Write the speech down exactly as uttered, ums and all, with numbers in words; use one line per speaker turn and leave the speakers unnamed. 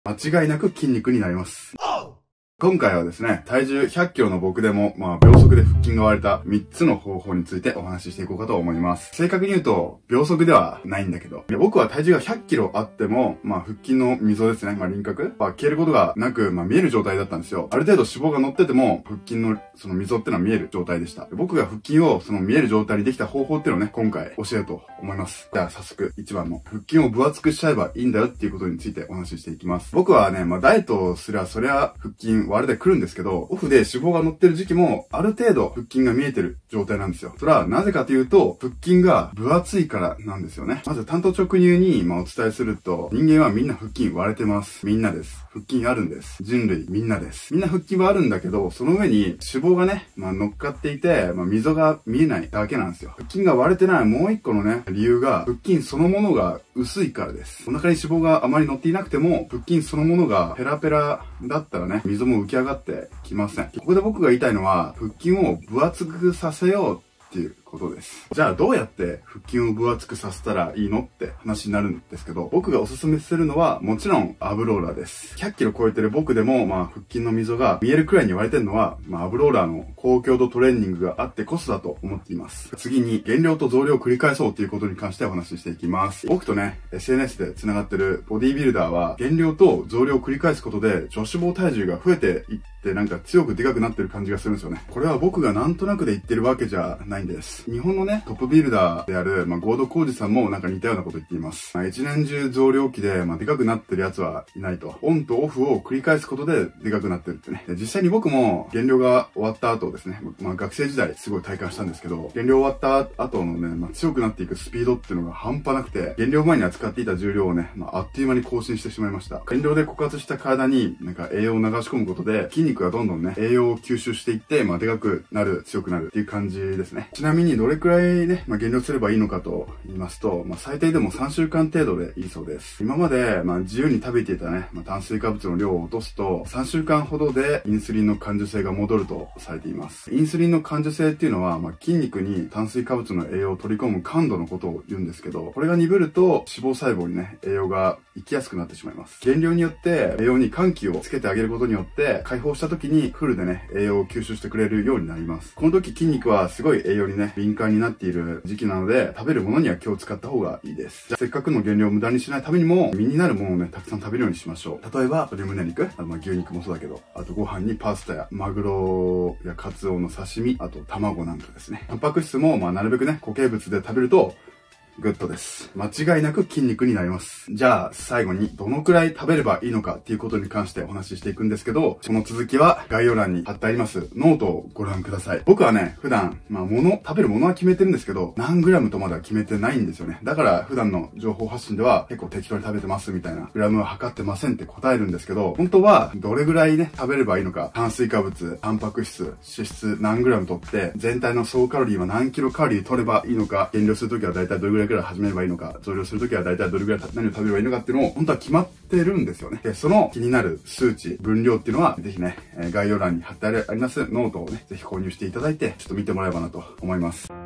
間違いなく筋肉になります。今回はですね、体重ひゃっキロの僕でも、まあ、秒速で腹筋が割れたみっつの方法についてお話ししていこうかと思います。正確に言うと、秒速ではないんだけど、僕は体重がひゃっキロあっても、まあ、腹筋の溝ですね、まあ、輪郭は消えることがなく、まあ、見える状態だったんですよ。ある程度脂肪が乗ってても、腹筋のその溝ってのは見える状態でした。僕が腹筋をその見える状態にできた方法っていうのをね、今回教えようと思います。じゃあ、早速、一番の、腹筋を分厚くしちゃえばいいんだよっていうことについてお話ししていきます。僕はね、まあ、ダイエットをすりゃ、そりゃ、腹筋割れてくるんですけど、オフで脂肪が乗ってる時期も、ある程度腹筋が見えてる状態なんですよ。それはなぜかというと、腹筋が分厚いからなんですよね。まず、単刀直入に、まあ、お伝えすると、人間はみんな腹筋割れてます。みんなです。腹筋あるんです。人類みんなです。みんな腹筋はあるんだけど、その上に脂肪がね、まあ、乗っかっていて、まあ、溝が見えないだけなんですよ。腹筋が割れてないもう一個のね、理由が、腹筋そのものが薄いからです。お腹に脂肪があまり乗っていなくても、腹筋そのものがペラペラだったらね、溝も浮き上がってきません。ここで僕が言いたいのは、腹筋を分厚くさせようっていうことです。じゃあどうやって腹筋を分厚くさせたらいいのって話になるんですけど、僕がおすすめするのはもちろんアブローラーです。ひゃっキロ超えてる僕でも、まあ腹筋の溝が見えるくらいに割れてるのは、まあアブローラーの高強度トレーニングがあってこそだと思っています。次に減量と増量を繰り返そうということに関してお話ししていきます。僕とね、エスエヌエス で繋がってるボディービルダーは減量と増量を繰り返すことで女子肪体重が増えていってなんか強くでかくなってる感じがするんですよね。これは僕がなんとなくで言ってるわけじゃないんです。日本のね、トップビルダーである、まあ、合同浩二さんもなんか似たようなこと言っています。まあ、一年中増量期で、まあ、でかくなってるやつはいないと。オンとオフを繰り返すことででかくなってるってね。で実際に僕も減量が終わった後ですね、まあ、学生時代すごい体感したんですけど、減量終わった後のね、まあ、強くなっていくスピードっていうのが半端なくて、減量前に扱っていた重量をね、まあ、あっという間に更新してしまいました。減量で枯渇した体になんか栄養を流し込むことで、筋肉がどんどんね、栄養を吸収していって、まあ、でかくなる、強くなるっていう感じですね。ちなみにどれくらいね、まあ、減量すればいいのかと言いますと、まあ、最低でもさんしゅうかん程度でいいそうです。今まで、まあ、自由に食べていたね、まあ、炭水化物の量を落とすと、さんしゅうかんほどでインスリンの感受性が戻るとされています。インスリンの感受性っていうのは、まあ、筋肉に炭水化物の栄養を取り込む感度のことを言うんですけど、これが鈍ると脂肪細胞にね、栄養が行きやすくなってしまいます。減量によって栄養に緩急をつけてあげることによって、解放した時にフルでね、栄養を吸収してくれるようになります。この時筋肉はすごい栄養にね、敏感になっている時期なので、食べるものには気を使った方がいいです。じゃあせっかくの減量を無駄にしないためにも、身になるものをね、たくさん食べるようにしましょう。例えば、鶏胸肉、あとまあ牛肉もそうだけど、あとご飯にパスタやマグロやカツオの刺身、あと卵なんかですね。タンパク質もまあなるべくね、固形物で食べると、グッドです。間違いなく筋肉になります。じゃあ、最後にどのくらい食べればいいのかっていうことに関してお話ししていくんですけど、その続きは概要欄に貼ってありますノートをご覧ください。僕はね、普段、まあ、物、食べるものは決めてるんですけど、何グラムとまでは決めてないんですよね。だから、普段の情報発信では結構適当に食べてますみたいな、グラムは測ってませんって答えるんですけど、本当はどれぐらいね、食べればいいのか、炭水化物、タンパク質、脂質何グラム取って、全体の総カロリーは何キロカロリー取ればいいのか、減量するときは大体どれぐらいから始めればいいのか、増量するときは大体どれぐらい何を食べればいいのかっていうのを本当は決まってるんですよね。で、その気になる数値、分量っていうのはぜひね、概要欄に貼ってありますノートをね、ぜひ購入していただいて、ちょっと見てもらえばなと思います。